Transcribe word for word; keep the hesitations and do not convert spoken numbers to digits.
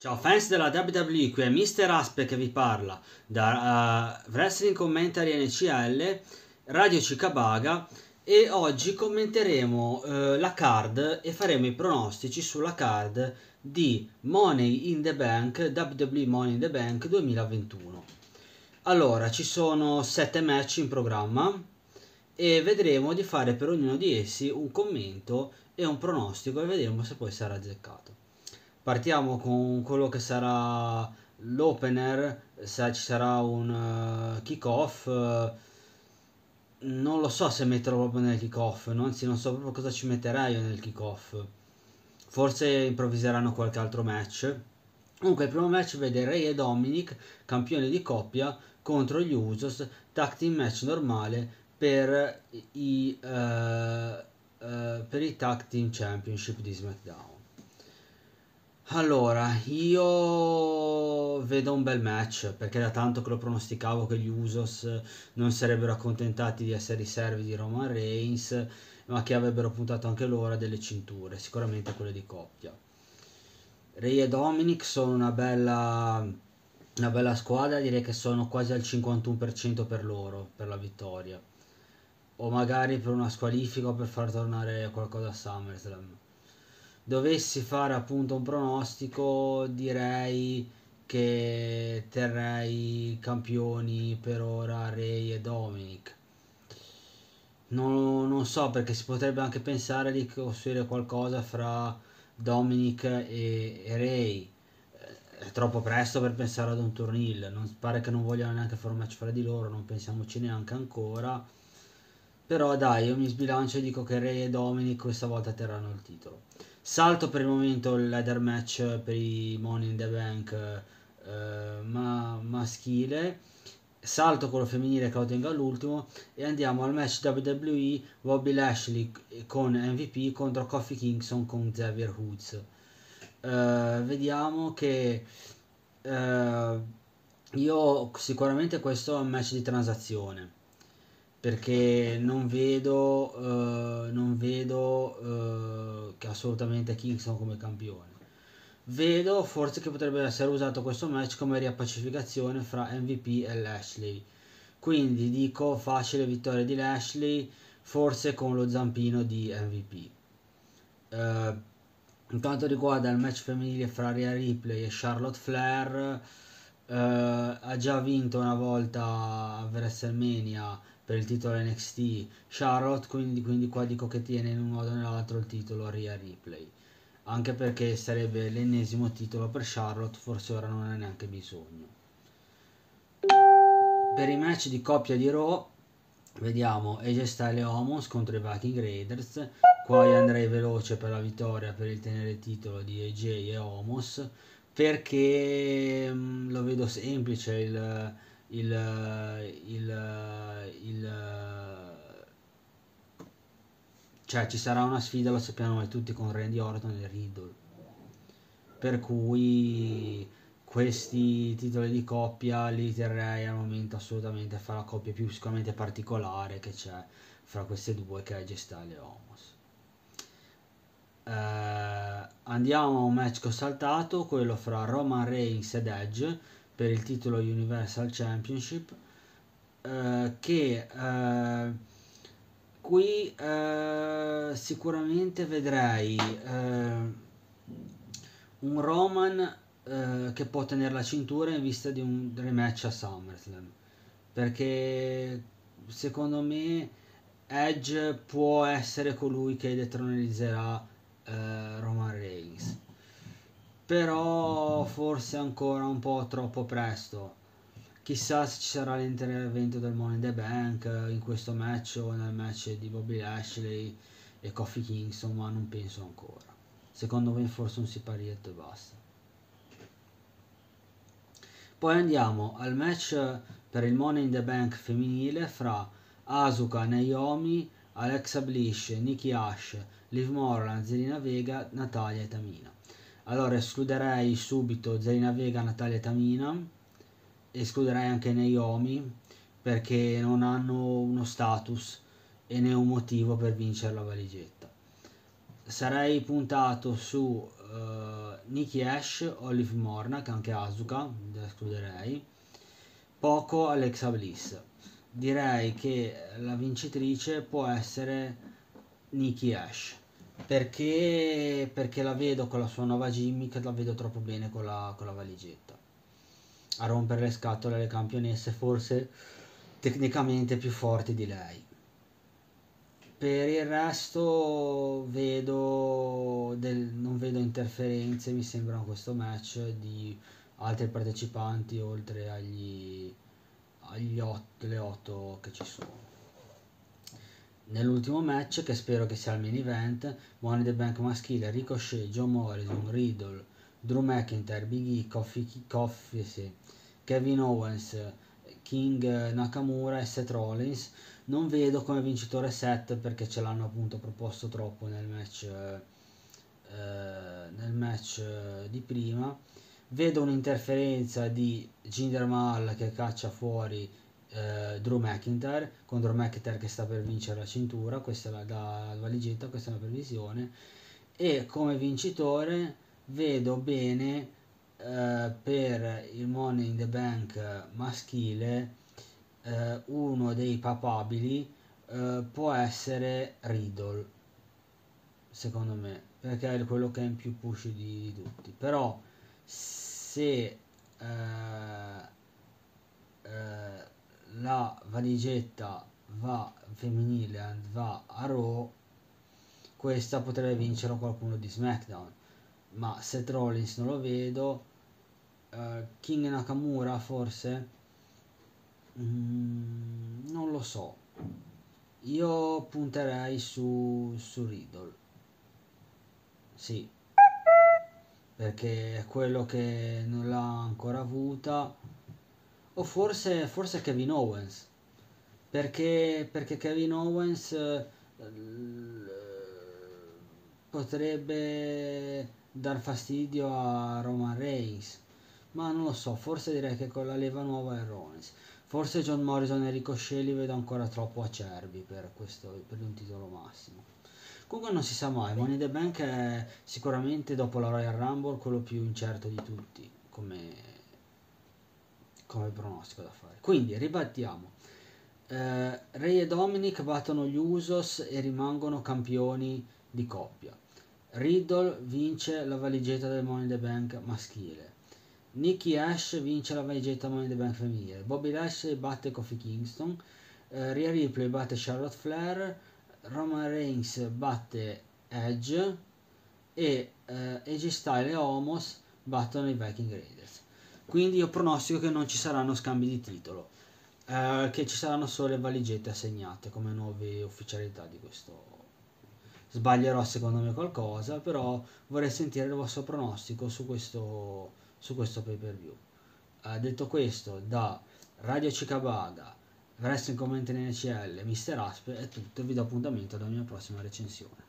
Ciao fans della W W E, qui è mister Aspe che vi parla da uh, Wrestling Commentary N C L, Radio Cicabaga, e oggi commenteremo uh, la card e faremo i pronostici sulla card di Money in the Bank, W W E Money in the Bank duemilaventuno. Allora, ci sono sette match in programma e vedremo di fare per ognuno di essi un commento e un pronostico e vedremo se poi sarà azzeccato. Partiamo con quello che sarà l'opener, se ci sarà un uh, kick-off. Uh, non lo so se metterlo proprio nel kick-off, no? Anzi non so proprio cosa ci metterei io nel kick-off. Forse improvviseranno qualche altro match. Comunque il primo match vede Rey e Dominic, campioni di coppia, contro gli Usos, tag team match normale per i, uh, uh, per i tag team championship di SmackDown. Allora, io vedo un bel match perché da tanto che lo pronosticavo che gli Usos non sarebbero accontentati di essere i servi di Roman Reigns, ma che avrebbero puntato anche loro a delle cinture, sicuramente quelle di coppia. Rey e Dominic sono una bella, una bella squadra, direi che sono quasi al cinquantuno per cento per loro, per la vittoria. O magari per una squalifica o per far tornare qualcosa a SummerSlam. Dovessi fare appunto un pronostico, direi che terrei campioni per ora Rey e Dominic. Non, non so, perché si potrebbe anche pensare di costruire qualcosa fra Dominic e, e Rey. È troppo presto per pensare ad un turnil, non pare che non vogliano neanche fare un match fra di loro, non pensiamoci neanche ancora. Però dai, io mi sbilancio e dico che Rey e Dominic questa volta terranno il titolo. Salto per il momento il ladder match per i Money in the Bank eh, ma maschile. Salto quello femminile che lo tengo all'ultimo e andiamo al match W W E Bobby Lashley con M V P contro Kofi Kingston con Xavier Woods. Eh, vediamo che eh, io sicuramente questo è un match di transazione, perché non vedo, uh, non vedo uh, che assolutamente Kingston come campione. Vedo forse che potrebbe essere usato questo match come riappacificazione fra M V P e Lashley. Quindi dico facile vittoria di Lashley, forse con lo zampino di M V P. Uh, in quanto riguarda il match femminile fra Rhea Ripley e Charlotte Flair, uh, ha già vinto una volta a WrestleMania per il titolo N X T Charlotte, quindi, quindi qua dico che tiene in un modo o nell'altro il titolo Rhea Ripley, anche perché sarebbe l'ennesimo titolo per Charlotte, forse ora non ha neanche bisogno. Per i match di coppia di Raw vediamo A J Styles e Omos contro i Viking Raiders. Qua io andrei veloce per la vittoria, per il tenere il titolo di A J e Omos, perché mh, lo vedo semplice il il, il, il cioè ci sarà una sfida, lo sappiamo noi tutti, con Randy Orton e Riddle, per cui questi titoli di coppia li terrei al momento assolutamente a fare la coppia più sicuramente particolare che c'è fra queste due, che è A J Styles e Omos. Eh, andiamo a un match che ho saltato, quello fra Roman Reigns ed Edge per il titolo Universal Championship, eh, che eh, qui eh, sicuramente vedrei eh, un Roman eh, che può tenere la cintura in vista di un rematch a SummerSlam, perché secondo me Edge può essere colui che detronalizzerà eh, Roman Reigns, però forse ancora un po' troppo presto. Chissà se ci sarà l'intervento del Money in the Bank in questo match o nel match di Bobby Lashley e Kofi Kingston, ma non penso ancora. Secondo me forse un siparietto e basta. Poi andiamo al match per il Money in the Bank femminile fra Asuka, Naomi, Alexa Bliss, Nikki Ash, Liv Morgan, Zelina Vega, Natalia e Tamina. Allora escluderei subito Zelina Vega, Natalia e Tamina, escluderei anche Naomi perché non hanno uno status e né un motivo per vincere la valigetta. Sarei puntato su uh, Nikki Ash o Liv Morna, che anche Asuka la escluderei, poco Alexa Bliss. Direi che la vincitrice può essere Nikki Ash, perché, perché la vedo con la sua nuova gimmick, la vedo troppo bene con la, con la valigetta a rompere le scatole alle campionesse forse tecnicamente più forti di lei. Per il resto vedo del, non vedo interferenze, mi sembra questo match di altri partecipanti oltre agli, agli otto, le otto che ci sono. Nell'ultimo match, che spero che sia il main event, Money in the Bank maschile, Ricochet, John Morrison, Riddle, Drew McIntyre, Big E, Kofi, Kofi sì, Kevin Owens, King Nakamura e Seth Rollins. Non vedo come vincitore Seth, perché ce l'hanno appunto proposto troppo nel match, eh, nel match eh, di prima. Vedo un'interferenza di Jinder Mahal che caccia fuori eh, Drew McIntyre, con Drew McIntyre che sta per vincere la cintura, questa è la, la valigetta, questa è una previsione. E come vincitore vedo bene eh, per il Money in the Bank maschile eh, uno dei papabili eh, può essere Riddle, secondo me, perché è quello che è in più push di, di tutti. Però se eh, eh, la valigetta va femminile va a Raw, questa potrebbe vincere qualcuno di SmackDown, ma Seth Rollins non lo vedo. uh, King Nakamura forse, mm, non lo so, io punterei su, su Riddle, sì, perché è quello che non l'ha ancora avuta. O forse, forse Kevin Owens, perché, perché Kevin Owens eh, potrebbe dar fastidio a Roman Reigns, ma non lo so, forse direi che con la leva nuova è Rollins. Forse John Morrison e Ricochet li vedo ancora troppo acerbi per, questo, per un titolo massimo. Comunque non si sa mai, Money in the Bank è sicuramente dopo la Royal Rumble quello più incerto di tutti come come pronostico da fare. Quindi ribattiamo, eh, Rey e Dominic battono gli Usos e rimangono campioni di coppia. Riddle vince la valigetta del Money in the Bank maschile. Nikki Ash vince la valigetta Money in the Bank femminile. Bobby Lashley batte Kofi Kingston. eh, Rhea Ripley batte Charlotte Flair. Roman Reigns batte Edge e eh, A J Styles e Omos battono i Viking Raiders. Quindi io pronostico che non ci saranno scambi di titolo, eh, che ci saranno solo le valigette assegnate come nuove ufficialità di questo. Sbaglierò secondo me qualcosa, però vorrei sentire il vostro pronostico su questo, su questo pay per view. Eh, detto questo, da Radio Cicabaga, Wrestling Commenti N C L, mister Aspe è tutto, vi do appuntamento alla mia prossima recensione.